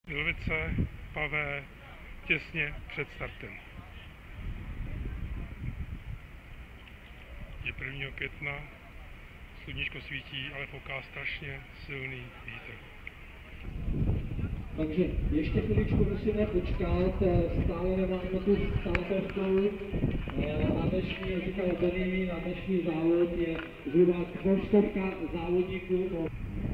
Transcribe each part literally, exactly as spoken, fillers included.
Milovice, Pavé, těsně před startem. Je prvního května, sluníčko svítí, ale fouká strašně silný vítr. Takže ještě chviličku musíme počkat, stále nemáme tu startovku. Na dnešní, jak říkal Benny, na dnešní závod je zhruba stovka závodníků.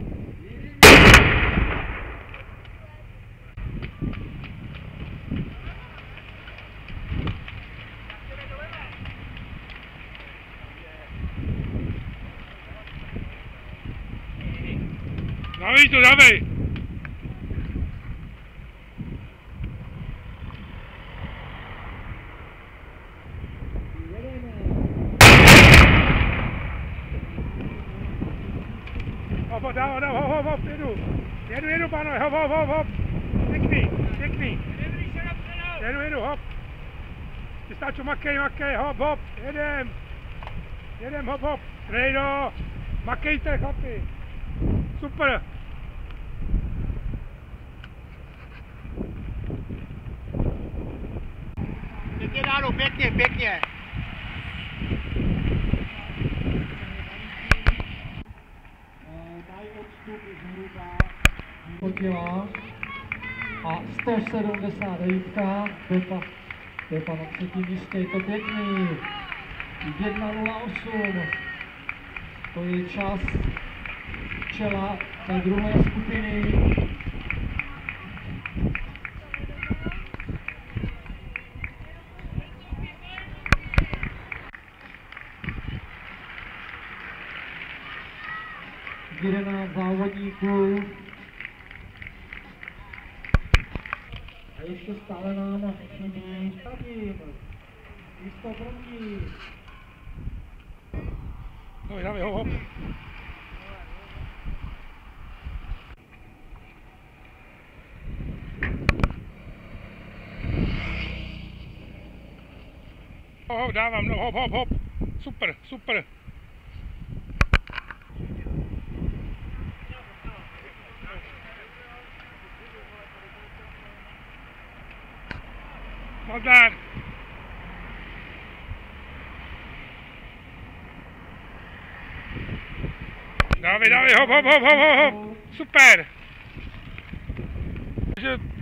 Dávej to, dávej! Hop, hop, dávej, dávej, hop, hop, hop, jedu. Jedu, jedu, pánové, hop, hop, hop, hop. Pěkný, pěkný. Jedu, jedu, hop. Vystáču, makej, makej, hop, hop, jedem. Jedem, hop, hop. Rejdo, makejte, chlapi. Super. Pěkně, Dáno, pěkně, pěkně. Dají odstup zhruba kila a sto sedmdesát devět, Pepa, Pepa na třetím místě, je to pěkný, jedna nula osm, to je čas čela té druhé skupiny. jedenáct závodníků a ještě stále nám chybí Stadim, místo první. No, dáme ho, hop. Hop, dávám, no, hop, hop, hop. Super, super. Nazdar. Dávej, dávej, hop, hop, hop, hop, hop. Super. Takže